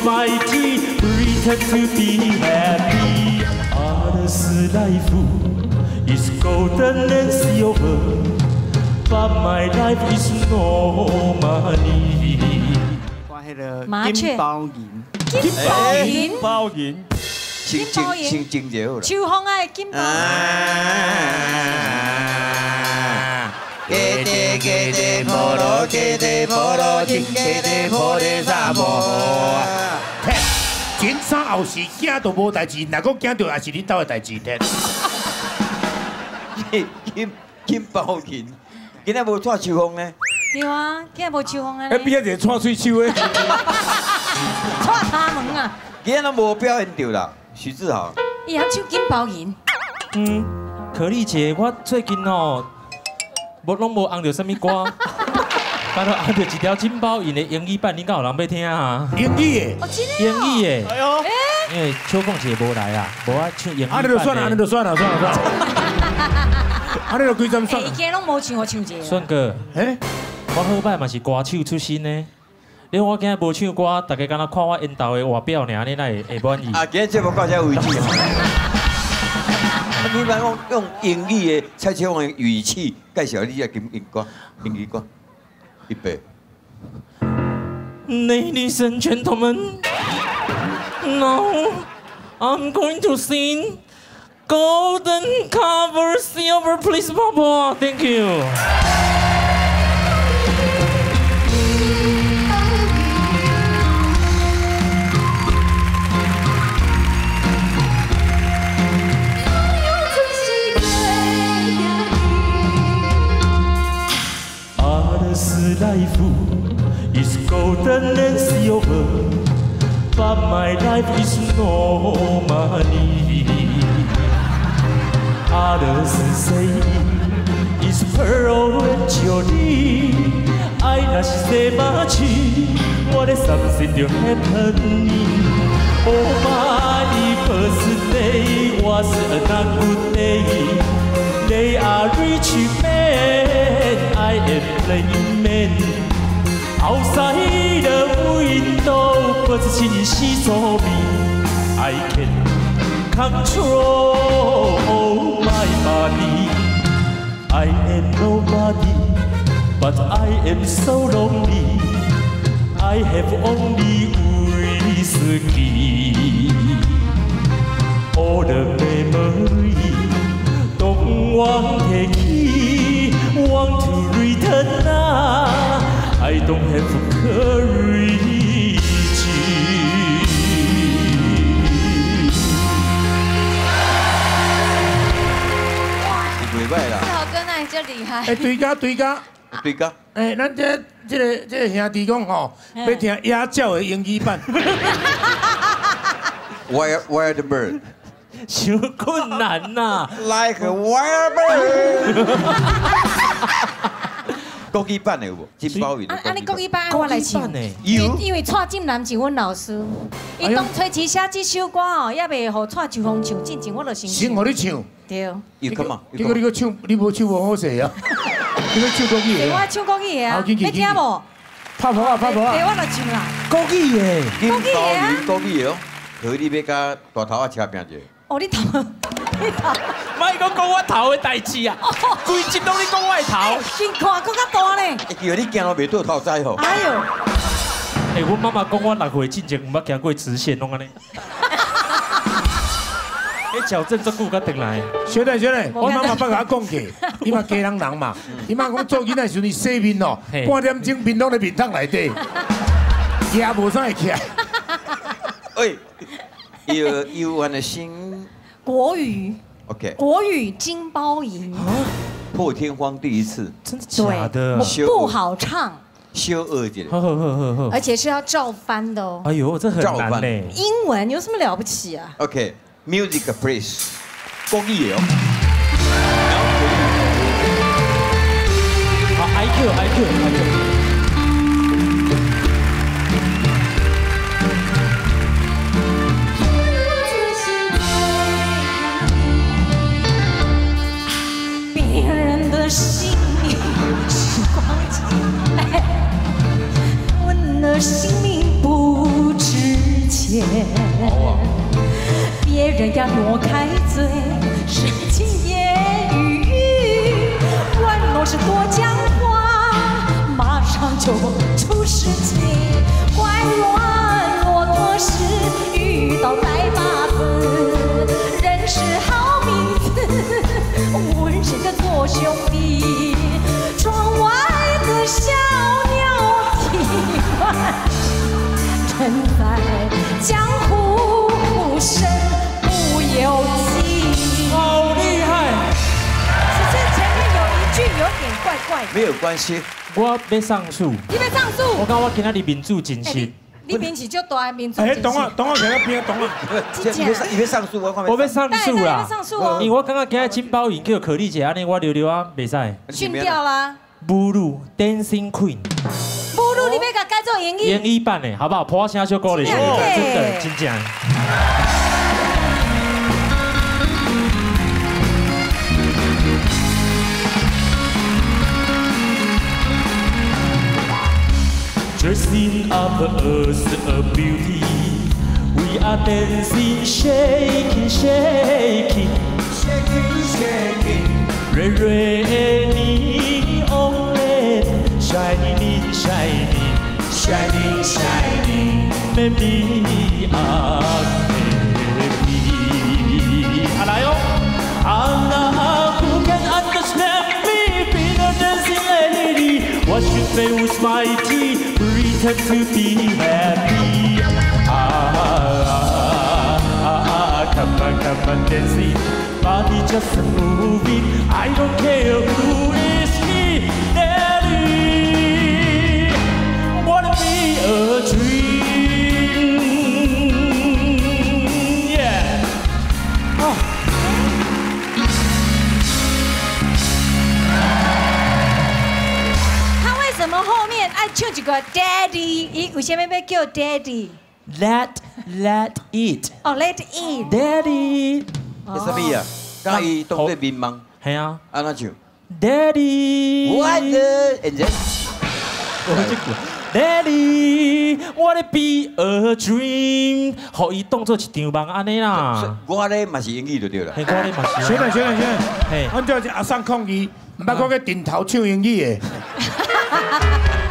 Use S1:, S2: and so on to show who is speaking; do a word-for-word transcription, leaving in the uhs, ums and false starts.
S1: my tea, pretend to be happy. Others' life is golden and silver, but my life is no money.
S2: 我迄个
S3: 麻雀
S2: 金包银，
S3: 金包银，
S1: 金包银，
S4: 先先先真就好啦。
S3: 秋风爱金包
S4: 给的给的婆罗给的婆罗金给的婆的萨摩。
S5: 前三后四惊都无代志，若讲惊到也是恁兜的代志。
S4: 金金包银，今仔无串秋风呢？
S3: 对啊，今日无秋风啊。
S5: 哎，边仔一个串喙手的，
S3: 串他门啊！
S4: 今仔都无表现到啦，徐志豪。
S3: 伊还唱金包银。
S1: 嗯，可丽姐，我最近哦，无拢无红到什么歌，刚好红到一条金包银的英语版，恁敢有人要听啊？
S5: 英语的，
S3: 哦，真的
S1: 英语的，
S5: 哎呦，
S1: 因为秋凤姐无来啊，无啊唱英语版
S5: 啊，
S1: 的。
S5: 你就算了，啊，你就算了，算了算了。啊，你就几针算
S3: 哎，
S5: 了。
S3: 伊今日拢无唱，我唱一个。
S1: 顺哥，
S5: 哎，
S1: 我好歹嘛是歌手出身呢。你我今日无唱歌，大家敢若看我引导的外表尔，你哪会会满意？
S4: 啊，今日节目到这为止。啊，你别用用英语的蔡秋凤的语气介绍你嘅金英歌、英语歌，预备。
S1: Ladies and gentlemen, now I'm going to sing Golden Cover Silver, please, Papa. Thank you. Others' life is golden and silver, but my life is no money. Others say it's pearl and jewelry. I not say much, what is something to happen? Oh, my birthday was a not good day. They are rich men, I am plain man. Outside the window, but she saw me. I can control my body. I am nobody, but I am so lonely. I have only whiskey. All the memory don't want to take, want to return now. I don't have courage.
S4: 袂歹啦，
S3: 这首歌哪会这厉害？
S5: 哎，对家对家，
S4: 对个。
S5: 哎，咱这这个这个兄弟讲吼，要听鸭叫的英语版。
S4: Wild wild bird，
S1: 太困难呐
S4: like a wild bird。国语版的有无？金包银的
S3: 啊啊！你国语版
S1: 国
S3: 我来唱
S1: 语版。的
S4: 有。
S3: 因为蔡进南是阮老师，伊当初期写这首歌哦，也未互蔡秋风唱，进前我就先
S5: 先
S3: 唱。
S5: 互你唱，
S3: 对。
S4: 有come on，
S5: 结果你个唱，你无唱无好势啊！你个唱国语的啊，
S3: 对我唱国语的啊，
S5: 好紧紧
S3: 要听无？
S5: 拍婆啊拍婆
S3: 对，
S5: 啊！
S3: 我就唱啦。
S1: 国语的，
S4: 金包银国语的哦，可你要甲大头啊车拼者。
S3: 哦，你头，你头，
S1: 莫讲讲我头的代志啊，规集拢你讲我的头。
S3: 先看搁较大呢。
S4: 以为你行路袂倒头栽吼。
S3: 哎呦，
S1: 哎，阮妈妈讲我六岁进前毋捌行过直线，拢安尼。迄矫正足久才回来。
S5: 小弟小弟，我妈妈捌甲我讲过，伊嘛家人人嘛，伊妈讲做囡仔时阵洗面哦，半点钟面拢在面桶内底，牙无啥会起来。
S4: 喂，有有安的新
S3: 国语，
S4: ，OK，
S3: 国语金包银，
S4: 破天荒第一次
S1: 真的假的？
S3: 对，不好唱，
S4: 小二姐，
S1: 呵呵呵呵呵。
S3: 而且是要照翻的哦。
S1: 哎呦，这很难呢。
S3: 英文有什么了不起啊？
S4: OK，music please， 国语的哦。
S1: 好 ，I Q I Q I Q。
S3: 别人的心里是光景，我的心里不知呀挪开嘴，深情言语，软弱是多讲话，马上就出事情。怪软骆驼是遇到带把子，人是好名字，问谁的做兄弟？窗外的小鸟啼唤，人在江湖身不由己。
S1: 好厉害！
S3: 只是前面有一句有点怪怪的。
S4: 没有关系，
S1: 我要上诉。
S3: 你要上诉？
S1: 我讲我今仔日民主真实。
S3: 你面是就大民主。
S5: 哎，董啊，董啊，给他边董啊。
S4: 这你要上，你要上诉，我看
S1: 我要上诉啦。
S3: 要上诉哦。
S1: 因为我感觉今日金包银叫可丽姐安尼，我溜溜啊袂使。
S3: 训掉啦。
S1: 侮辱 Dancing Queen。
S3: 侮辱你要甲改做英语。
S1: 英语版的好不好？破声小鼓励，真的真正。Dressing up as a beauty, we are dancing, shaking, shaking, shaking, shaking. Red, red, neon red, shining, shining, shining, shining. Maybe I'm happy. 啊来哦 Allah, who can understand me? Being a dancing lady, what should they was mighty? Pretend to be happy. Ah, ah, ah, ah, come on, come on, dancing. Body just moving. I don't care who is he. Daddy, wanna be a dream. Yeah. Oh.
S3: 怎么后面爱唱一个 Daddy？ 伊为什么要叫 Daddy？
S1: Let let it。
S3: 哦 ，Let it。
S1: Daddy。
S4: 这什么呀？刚伊当作民盲。
S1: 系啊。
S4: 安怎唱
S1: ？Daddy。
S4: What the？ And then。
S1: Daddy, what it be a dream？ 互伊当做一场梦安尼啦。
S4: 我咧嘛是英语就对啦。
S1: 嘿，我咧嘛是。
S5: 学长学长学长，
S1: 嘿，
S5: 阮叫阿送抗议，唔捌看个顶头唱英语的。